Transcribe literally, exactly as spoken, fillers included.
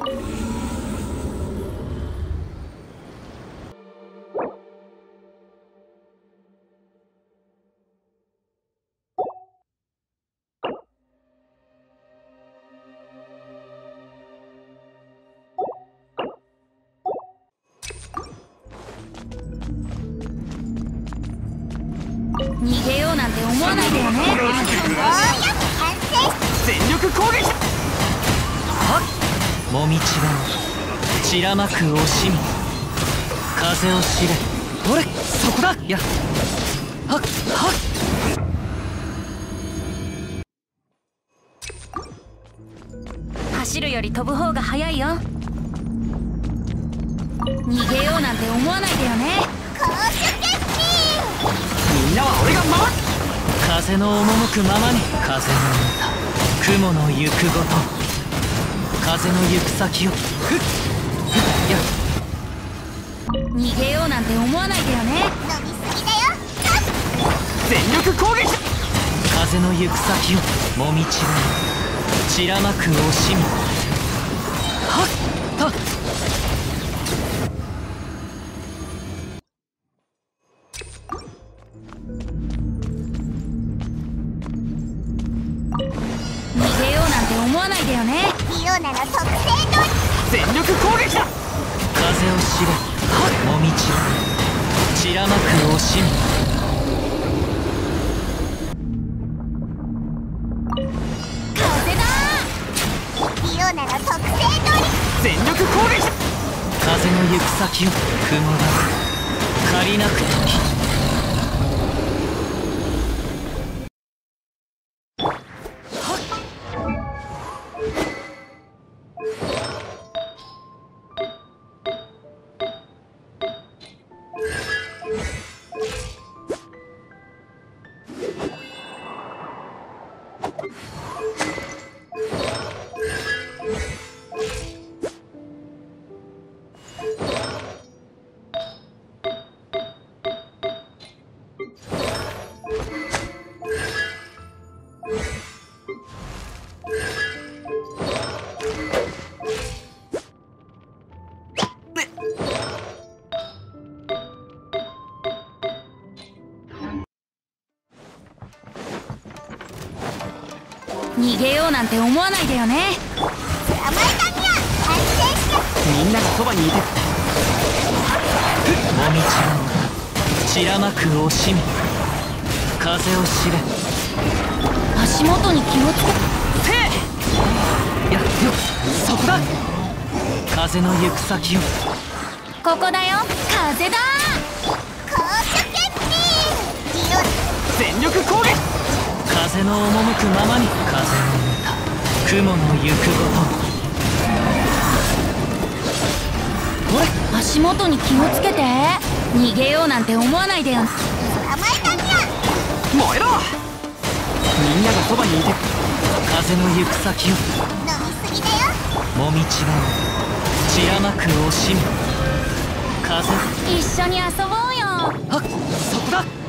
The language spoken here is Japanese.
逃げようなんて思わないでよね。 全力攻撃。はっ、もみちばを散らまく惜しみ、風を知れ。ほれ、そこだ。やっはっはっ。 走るより飛ぶ方が早いよ。逃げようなんて思わないでよね。 みんなは俺が守る。風の赴くままに。風の歌、雲の行くごと、風の行く先を。ふっふっやっ。 逃げようなんて思わないでよね。 飲みすぎだよ。 全力攻撃。風の行く先をもみちば散らまく惜しみ。はっはっ。 逃げようなんて思わないでよね。 リオナの特性通り。 全力攻撃だ。風を知れ。はっ、もみちば散らまく惜しみ。 風だー。リオナの特性通り。 全力攻撃だ。風の行く先を雲だ。借りなく時。 逃げようなんて思わないでよね。 捕まえたにゃ。安定して。 みんながそばにいて。もみちばを散らまく惜しみ、風を知れ。 足元に気をつけ。 せいやっよ、そこだ。風の行く先を。 ここだよ。風だ高所決定。リオナ。 全力攻撃。風の赴くままに。風の歌、雲の行くごと。ほれ、 足元に気をつけて。逃げようなんて思わないでよ。 捕まえたにゃ。 燃えろ。みんながそばにいて。風の行く先を。 飲みすぎだよ。 もみちばを散らまく惜しみ。風。 一緒に遊ぼうよ。 はっ、そこだ。